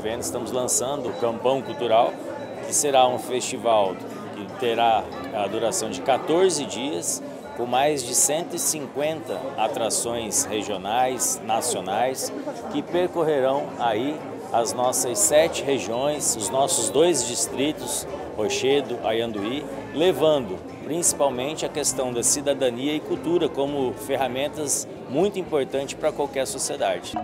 desenvolvendo, estamos lançando o Campão Cultural, que será um festival que terá a duração de 14 dias, com mais de 150 atrações regionais, nacionais, que percorrerão aí as nossas 7 regiões, os nossos 2 distritos, Rochedo, Ayanduí, levando principalmente a questão da cidadania e cultura como ferramentas muito importantes para qualquer sociedade.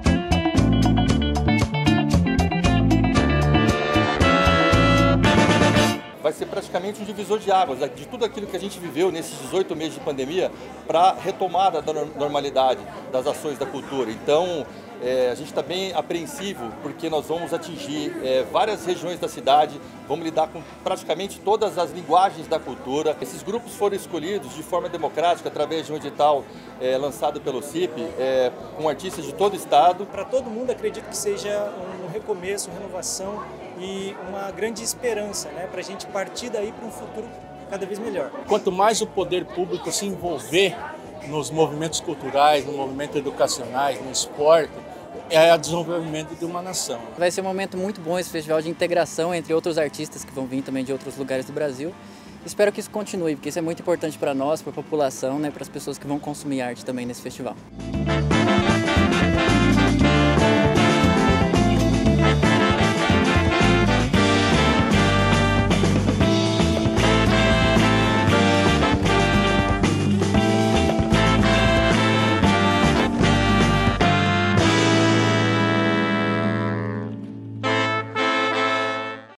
Vai ser praticamente um divisor de águas de tudo aquilo que a gente viveu nesses 18 meses de pandemia para a retomada da normalidade das ações da cultura. Então, a gente está bem apreensivo porque nós vamos atingir várias regiões da cidade, vamos lidar com praticamente todas as linguagens da cultura. Esses grupos foram escolhidos de forma democrática através de um edital lançado pelo CIP, com artistas de todo o estado. Para todo mundo, acredito que seja um recomeço, renovação e uma grande esperança, né, para a gente partir daí para um futuro cada vez melhor. Quanto mais o poder público se envolver nos movimentos culturais, nos movimentos educacionais, no esporte, é o desenvolvimento de uma nação. Vai ser um momento muito bom esse festival de integração entre outros artistas que vão vir também de outros lugares do Brasil. Espero que isso continue, porque isso é muito importante para nós, para a população, né, para as pessoas que vão consumir arte também nesse festival.